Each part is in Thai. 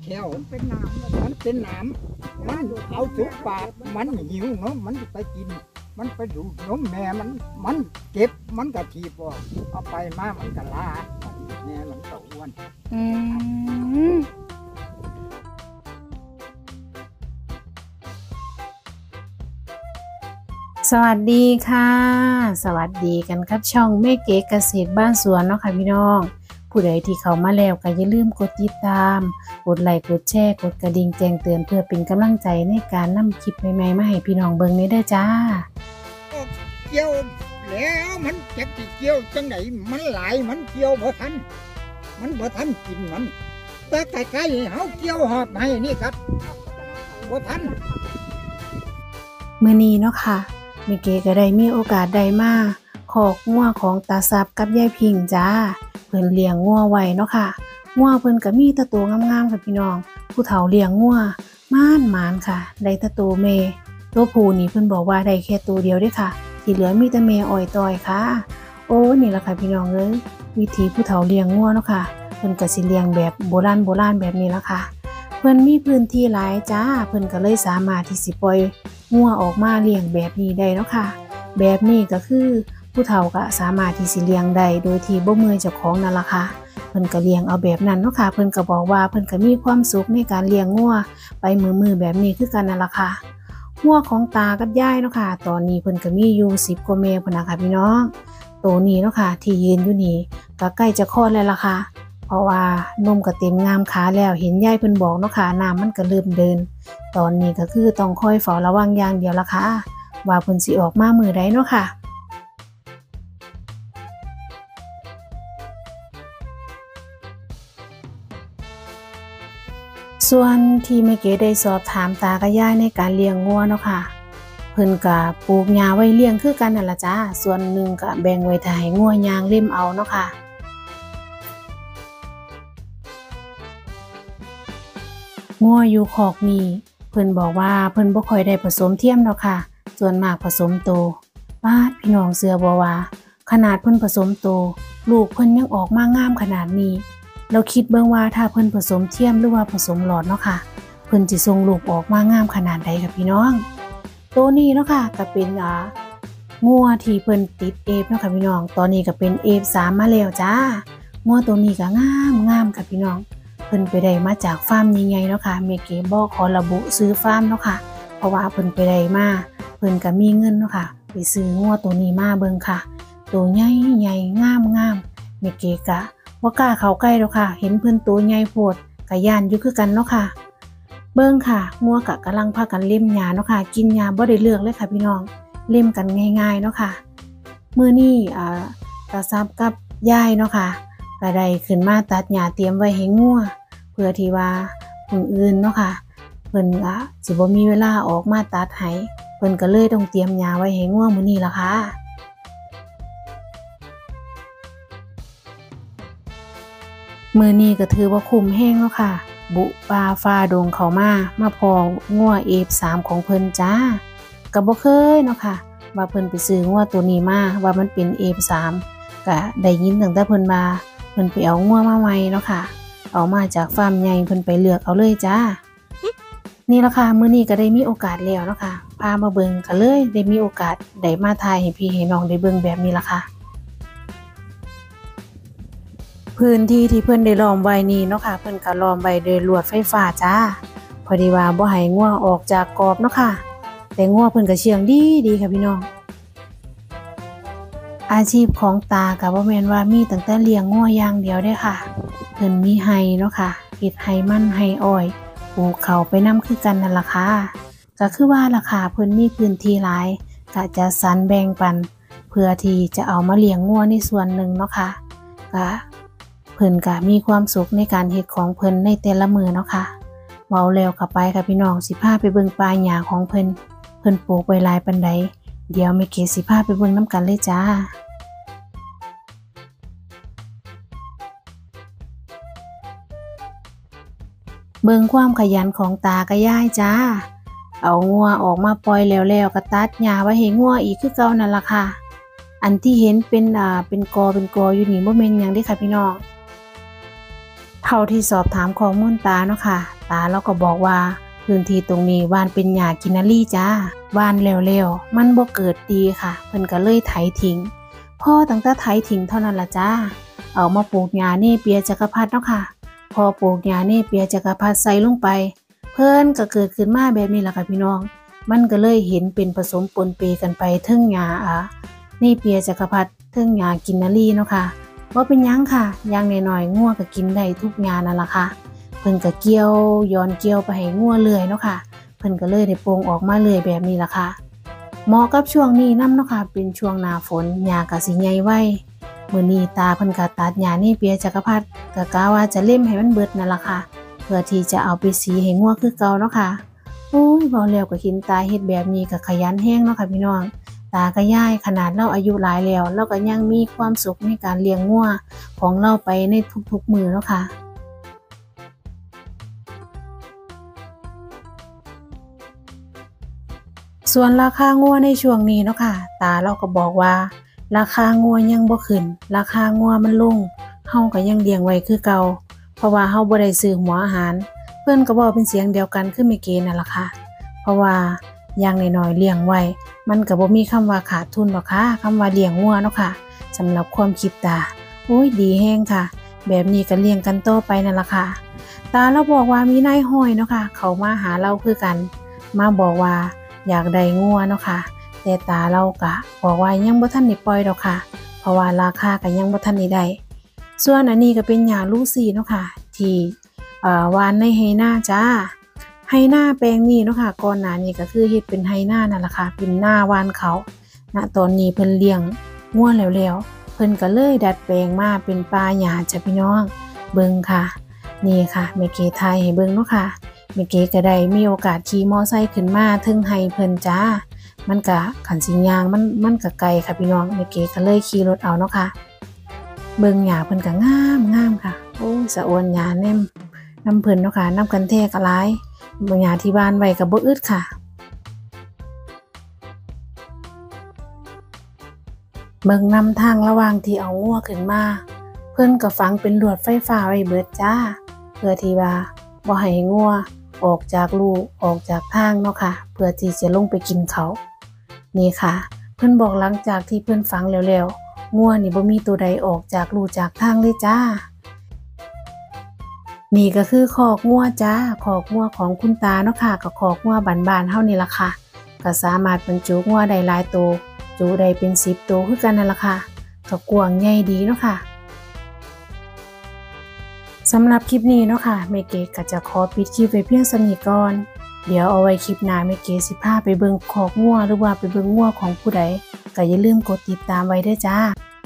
แขวเป็นน้ำมันเป็นน้ำมันเอาถึงปากมันหิวเนาะมันไปกินมันไปดูนมแม่มันเก็บมันกระทีบออกเอาไปมามันกระลาแม่มันก็อ้วนสวัสดีค่ะสวัสดีกันครับช่องแม่เก๋เกษตรบ้านสวนเนาะค่ะพี่น้องผู้ใดที่เข้ามาแล้วก็อย่าลืมกดติดตามกดไลค์กดแชร์กดกระดิ่งแจ้งเตือนเพื่อเป็นกำลังใจในการนำคลิปใหม่ๆมาให้พี่น้องเบิ่งนี้ได้จ้าเกี่ยวแล้วมันจะเกี่ยวจังไหนมันหลายมันเกี่ยวบ่ทันมันบ่ทันกินมันแต่ไกลๆเฮาเกี่ยวหอบให้นี่ครับบ่ทันมื้อนี้เนาะค่ะแม่เก๋ก็ได้มีโอกาสได้มาขอกงัวของตาซับกับยายพิงจ้าเพิ่นเลี้ยงงัวไว้เนาะค่ะงัวเพิ่นก็มีแต่ตัวงามๆค่ะพี่น้องผู้เฒ่าเลี้ยงงัวมานค่ะได้แต่ตัวแม่ตัวผู้นี่เพิ่นบอกว่าได้แค่ตัวเดียวเด้ค่ะที่เหลือมีแต่แม่อ้อยต้อยค่ะโอ้นี่ล่ะค่ะพี่น้องเอ้ยวิธีผู้เฒ่าเลี้ยงงัวเนาะค่ะเพิ่นก็สิเลี้ยงแบบโบราณแบบนี้ล่ะค่ะเพิ่นมีพื้นที่หลายจ้าเพิ่นก็เลยสามารถที่สิปล่อยงัวออกมาเลี้ยงแบบนี้ได้เนาะค่ะแบบนี้ก็คือผู้เฒ่าก็สามารถที่สิเลี้ยงได้โดยที่บ่เมื่อยเจ้าของนั่นล่ะค่ะเพิ่นก็เลี้ยงเอาแบบนั้นเนาะค่ะเพิ่นก็บอกว่าเพิ่นก็มีความสุขในการเลี้ยงงัวไปมือแบบนี้คือกันนั่นล่ะค่ะงัวของตากับยายเนาะค่ะตอนนี้เพิ่นก็มีอยู่10กว่าแม่พุ่นน่ะค่ะพี่น้องตัวนี้เนาะค่ะที่ยืนอยู่นี่ก็ใกล้จะคลอดแล้วล่ะค่ะเพราะว่านมก็เต็มงามขาแล้วเห็นยายเพิ่นบอกเนาะค่ะน้ำมันก็เริ่มเดินตอนนี้ก็คือต้องคอยเฝ้าระวังอย่างเดียวล่ะค่ะว่าเพิ่นสิออกมามื้อใดเนาะค่ะส่วนที่แม่เก๋ได้สอบถามตากับยายในการเลี้ยงงัวเนาะค่ะเพิ่นก็ปลูกหญ้าไว้เลี้ยงคือกันนั่นล่ะจ้าส่วนหนึ่งก็แบ่งไว้ถ้าให้งัวย่างเล่มเอาเนาะค่ะงัวอยู่คอกนี้เพิ่นบอกว่าเพิ่นบ่ค่อยได้ผสมเทียมเนาะค่ะส่วนมากผสมโตพี่น้องเชื่อบ่ว่าขนาดเพิ่นผสมโตลูกเพิ่นยังออกมางามขนาดนี้เราคิดเบิ่งว่าถ้าเพิ่นผสมเทียมหรือว่าผสมหลอดเนาะค่ะเพิ่นสิส่งลูกออกมางามขนาดใดค่ะพี่น้องตัวนี้เนาะค่ะก็เป็นงัวที่เพิ่นติดเอฟเนาะค่ะพี่น้องตอนนี้ก็เป็นเอฟ3มาแล้วจ้างัวตัวนี้ก็งามค่ะพี่น้องเพิ่นไปได้มาจากฟาร์มใหญ่ๆเนาะค่ะแม่เก๋บ่ขอระบุซื้อฟาร์มเนาะค่ะเพราะว่าเพิ่นไปได้มาเพิ่นก็มีเงินเนาะค่ะไปซื้องัวตัวนี้มาเบิ่งค่ะตัวใหญ่ๆงามแม่เก๋ก็บ่กล้าเข้าใกล้ดอกค่ะเห็นเพิ่นตัวใหญ่โพดก็ย้านอยู่คือกันเนาะค่ะเบิ่งค่ะงัวก็กำลังพากันเล่มหญ้าเนาะค่ะกินหญ้าบ่ได้เลือกเลยค่ะพี่น้องเล่มกันง่ายๆเนาะค่ะมื้อนี้ตาซับกับยายเนาะค่ะก็ได้ขึ้นมาตัดหญ้าเตรียมไว้ให้งัวเพื่อที่ว่ามื้ออื่นเนาะค่ะเพิ่นสิบ่มีเวลาออกมาตัดให้เพิ่นก็เลยต้องเตรียมหญ้าไว้ให้งัวมื้อนี้ล่ะค่ะมื้อนี้ก็ถือว่าคุ้มแฮงเนาะค่ะบุป่าฟ้าดงเข้ามาพองัว F3 ของเพิ่นจ้าก็บ่เคยเนาะค่ะว่าเพิ่นไปซื้องัวตัวนี้มาว่ามันเป็น F3 ก็ได้ยินตั้งแต่เพิ่นมาเพิ่นไปเอางัวมาใหม่เนาะค่ะเอามาจากฟาร์มใหญ่เพิ่นไปเลือกเอาเลยจ้านี่ล่ะค่ะมื้อนี้ก็ได้มีโอกาสแล้วเนาะค่ะพามาเบิ่งก็เลยได้มีโอกาสได้มาถ่ายให้พี่ให้น้องได้เบิ่งแบบนี้ล่ะค่ะพื้นที่ที่เพิ่นได้ล้อมไว้นี่เนาะค่ะเพิ่นก็ล้อมไว้ด้วยลวดไฟฟ้าจ้าพอดีว่าบ่ให้งัวออกจากกรอบเนาะค่ะแต่งัวเพิ่นก็เชื่องดีค่ะพี่น้องอาชีพของตาก็บ่แม่นว่ามีตั้งแต่เลี้ยงงัวอย่างเดียวเด้ค่ะเพิ่นมีไร่เนาะค่ะเฮ็ดไร่มันไร่อ้อยปลูกข้าวไปนำคือกันนั่นล่ะค่ะก็คือว่าราคาเพิ่นมีพื้นที่หลายก็จะสรรแบ่งปันเพื่อที่จะเอามาเลี้ยงงัวในส่วนหนึ่งเนาะค่ะก็เพิ่นก็มีความสุขในการเฮ็ดของเพิ่นในแต่ละมื้อเนาะค่ะเว้าแล้วก็ไปค่ะพี่น้องสิพาไปเบิ่งป่าหญ้าของเพิ่นปลูกไว้หลายปานใดเดี๋ยวแม่เก๋สิพาไปเบิ่งนำกันเลยจ้าเบิ่งความขยันของตากับยายจ้าเอางัวออกมาปล่อยแล้วก็ตัดหญ้าไว้ให้งัวอีกคือเก่านั่นล่ะค่ะอันที่เห็นเป็นกออยู่นี่บ่แม่นหยังเด้ค่ะพี่น้องเท่าที่สอบถามข้อมูลตาเนาะค่ะตาเราก็บอกว่าพื้นที่ตรงนี้ว่านเป็นหญ้ากินนารีจ้าว่านแล้วๆมันบ่เกิดดีค่ะเพิ่นก็เลยไถทิ้งพอตั้งแต่ไถทิ้งเท่านั้นล่ะจ้าเอามาปลูกหญ้าเนเปียจักรพรรดิเนาะค่ะพอปลูกหญ้าเนเปียจักรพรรดิใส่ลงไปเพิ่นก็เกิดขึ้นมาแบบนี้ล่ะค่ะพี่น้องมันก็เลยเห็นเป็นผสมปนเปกันไปเทิงหญ้าเนเปียจักรพรรดิเทิงหญ้ากินนารีเนาะค่ะบ่เป็นหยังค่ะอย่างน้อยๆงัวก็กินได้ทุกหญ้านั่นล่ะค่ะเพิ่นก็เกี่ยวย้อนเกี่ยวไปให้งัวเลื่อยเนาะค่ะเพิ่นก็เลยได้โป่งออกมาเลื่อยแบบนี้ล่ะค่ะเหมาะกับช่วงนี้นำเนาะค่ะเป็นช่วงหน้าฝนหญ้าก็สิใหญ่ไวมื้อนี้ตาเพิ่นก็ตัดหญ้าเนเปียจักรพรรดิก็กะว่าจะเล่มให้มันเบิดนั่นล่ะค่ะเพื่อที่จะเอาไปสีให้งัวคือเก่าเนาะค่ะโอ้ยเว้าแล้วก็เห็นตาเฮ็ดแบบนี้ก็ขยันแฮงเนาะค่ะพี่น้องตาก็ย้ายขนาดเราอายุหลายแล้วเราก็ยังมีความสุขในการเลี้ยงงัวของเราไปในทุกๆมื้อเนาะค่ะส่วนราคางัวในช่วงนี้เนาะค่ะตาเราก็บอกว่าราคางัวยังบ่ขึ้นราคางัวมันลงเฮาก็ยังเลี้ยงไว้คือเก่าเพราะว่าเฮาบ่ได้ซื้อหัวอาหารเพิ่นก็บอกเป็นเสียงเดียวกันคือแม่เกนั่นล่ะค่ะเพราะว่าอย่างน้อยๆเลี้ยงไว้มันก็บ่มีคำว่าขาดทุนหรอกค่ะคำว่าเลี้ยงงัวเนาะค่ะสำหรับความคิดตาโอ้ยดีแฮงค่ะแบบนี้ก็เลี้ยงกันต่อไปนั่นล่ะค่ะตาเราบอกว่ามีนายห้อยเนาะค่ะเขามาหาเราคือกันมาบอกว่าอยากได้งัวเนาะค่ะแต่ตาเราก็บอกว่ายังบ่ทันได้ปล่อยดอกค่ะเพราะว่าราคาก็ยังบ่ทันได้ส่วนอันนี้ก็เป็นหญ้าลูซี่เนาะค่ะที่หวานในไหนาจ้าไหนาแปลงนี้เนาะค่ะก่อนหน้านี้ก็คือเฮ็ดเป็นไหนานั่นล่ะค่ะเป็นหน้าหวานเขาณตอนนี้เพิ่นเลี้ยงงัวแล้วเพิ่นก็เลยดัดแปลงมาเป็นป่าหญ้าจ้ะพี่น้องเบิ่งค่ะนี่ค่ะแม่เก๋ถ่ายให้เบิ่งเนาะค่ะแม่เก๋ก็ได้มีโอกาสขี่มอไซค์ขึ้นมาถึงไหเพิ่นจ้ามันก็คันสิย่างมันก็ไกลค่ะพี่น้องแม่เก๋ก็เลยขี่รถเอาเนาะค่ะเบิ่งหญ้าเพิ่นก็งามค่ะโอ้สะอวนหญ้าแน่นำเพิ่นเนาะค่ะนำกันแท้ก็หลายบ่หญ้าที่บ้านไว้ก็บ่อึดค่ะเบิ่งนำทางระหว่างที่เอางัวขึ้นมาเพิ่นก็ฝังเป็นลวดไฟฟ้าไว้เบิดจ้าเพื่อที่ว่าบ่ให้งัวออกจากลูออกจากทางเนาะค่ะเพื่อที่จะลงไปกินเขานี่ค่ะเพิ่นบอกหลังจากที่เพิ่นฝังแล้วงัวนี่บ่มีตัวใดออกจากลูจากทางเลยจ้านี่ก็คือคอกงัวจ้าคอกงัวของคุณตาเนาะค่ะกับคอกงัวบ้านๆเฮานี่ล่ะค่ะก็สามารถบรรจุงัวได้หลายตัวจุได้เป็น10ตัวคือกันนั่นล่ะค่ะก็กว้างใหญ่ดีเนาะค่ะสำหรับคลิปนี้เนาะค่ะแม่เก๋ก็จะขอปิดคลิปไว้เพียงส่ำนี้ก่อนเดี๋ยวเอาไว้คลิปหน้าแม่เก๋สิพาไปเบิ่งคอกงัวหรือว่าไปเบิ่งงัวของผู้ใดก็อย่าลืมกดติดตามไว้ด้วยจ้า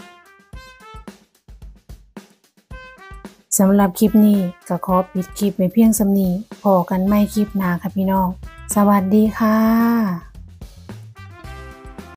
สำหรับคลิปนี้ก็ขอปิดคลิปไว้เพียงส่ำนี้พอกันใหม่คลิปหน้าค่ะพี่น้องสวัสดีค่ะ